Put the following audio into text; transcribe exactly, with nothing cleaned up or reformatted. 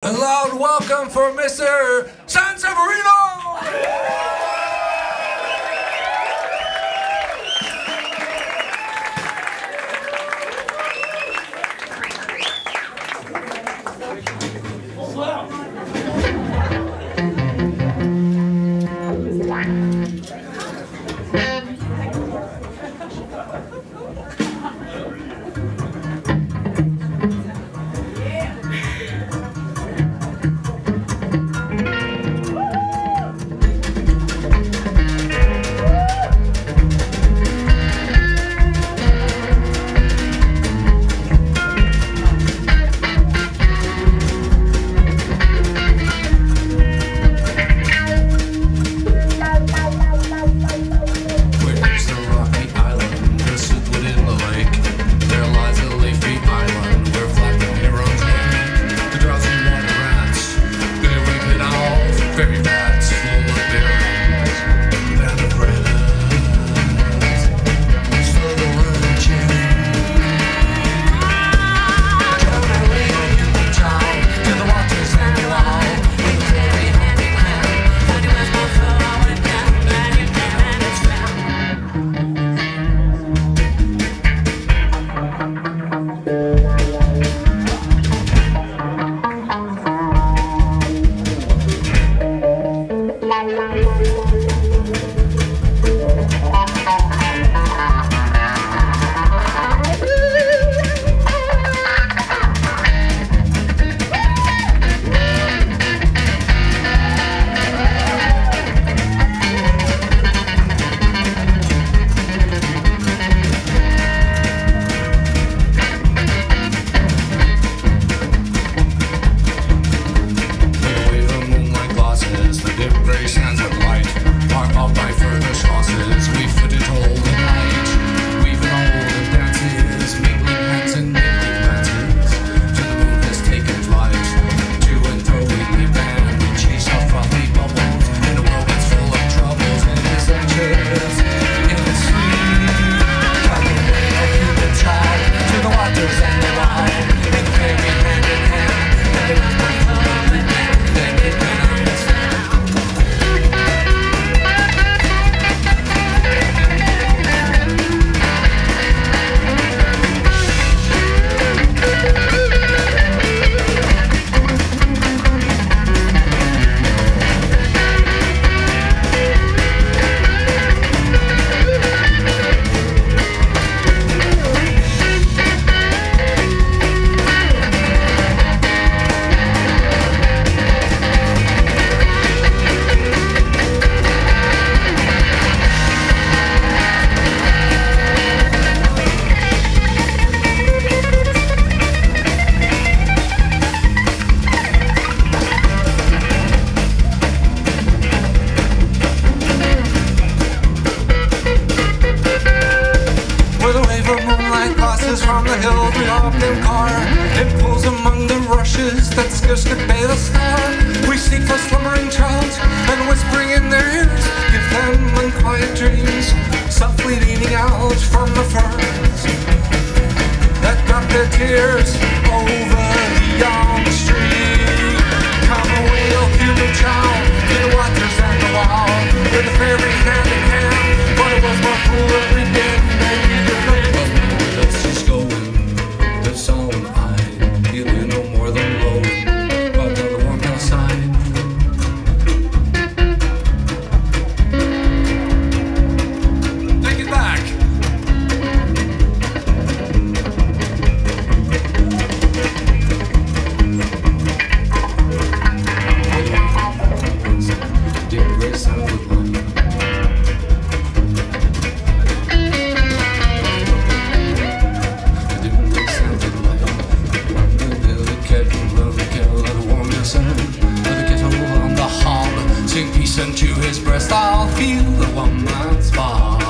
A loud welcome for Mister Sanseverino! From the hills we hopped in car. It pulls among the rushes that scarce could bathe a star. We seek for slumbering trout and whispering in their ears, give them unquiet dreams, softly leaning out from the ferns that drop their tears over the young stream. Come away, oh human child, to the waters and the wild, with the fairy hand in hand, but it was more cool every day than you could know. She's going, that's all I feel, you no more than low, but on the warm hillside. Take it back! Deep gray sound of light. Sing peace unto his breast, I'll feel the one man's bar.